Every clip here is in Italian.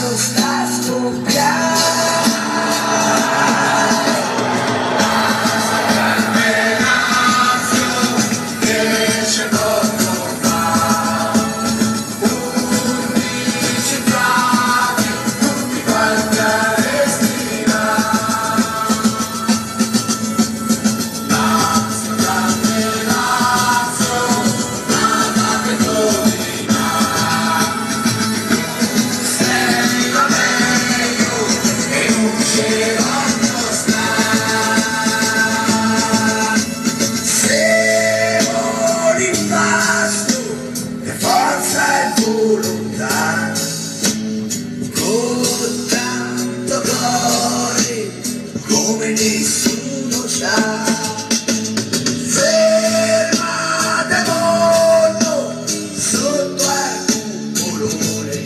sta scoppiando. Volontà, con tanto cuore come nessuno sa. Fermate molto sotto al cupolone,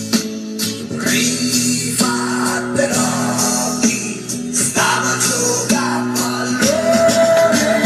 rifatte l'occhi, stava a giocare pallone.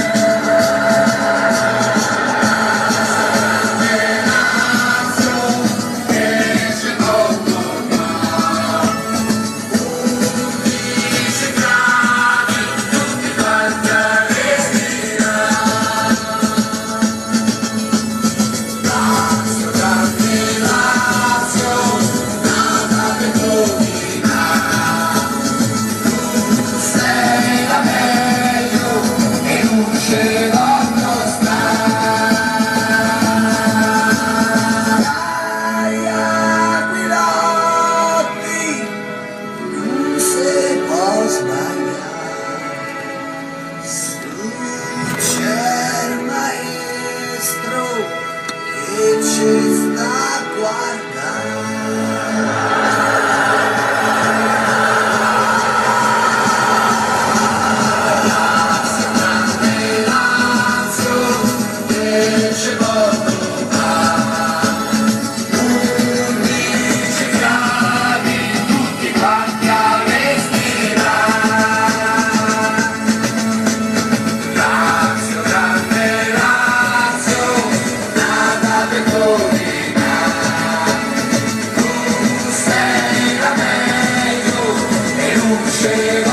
C'è il maestro che ci sta guardando. Sei la meglio e non c'è